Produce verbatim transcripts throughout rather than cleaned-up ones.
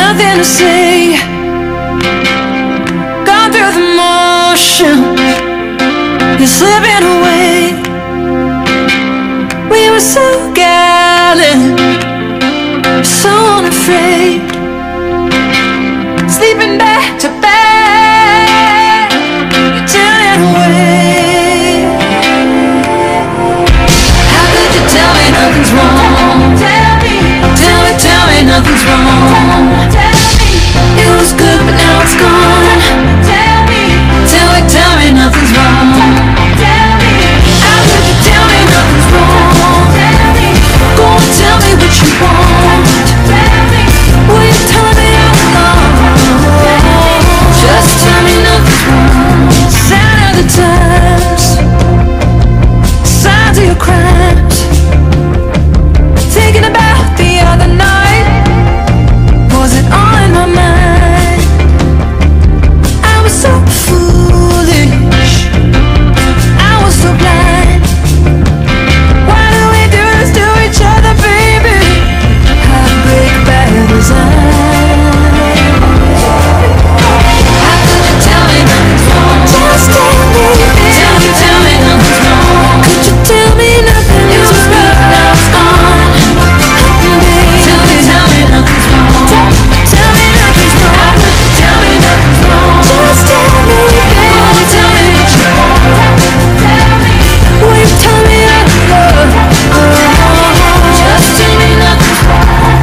nothing to say. Gone through the motions, you're slipping away. We were so gallant, so unafraid, sleeping back to back, you're turning away. How could you tell me nothing's wrong? Tell me, tell me, tell me nothing's wrong. Tell me, it was good but now it's gone. Tell me, tell me, tell me nothing's wrong. Tell me, how could you tell me nothing's wrong? Tell me, go and tell me what you want. Tell me, will you tell me I'm wrong? Just tell me nothing's wrong. Sign of the times, signs of your crimes. Thinking about the other night, was it all in my mind? I was so foolish, I was so blind. Why do we do this to each other, baby? Heartbreak by design. How could you tell me nothing's wrong? Just tell me, tell me, tell me nothing's wrong. Could you tell me nothing is wrong? Now it's gone. Tell me, tell me nothing's wrong. Tell me nothing's wrong. How could you tell me nothing's wrong? Just tell me, baby. Tell me what you want. Tell me, will you tell me I'm love? Just tell me nothing's wrong.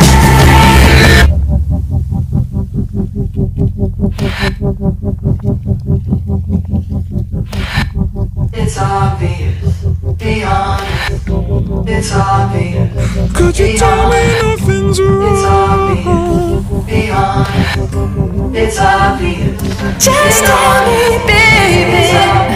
It's obvious, be honest. It's obvious. Could you tell me nothing's It's obvious, wrong? be honest. It's obvious. Just tell me, baby.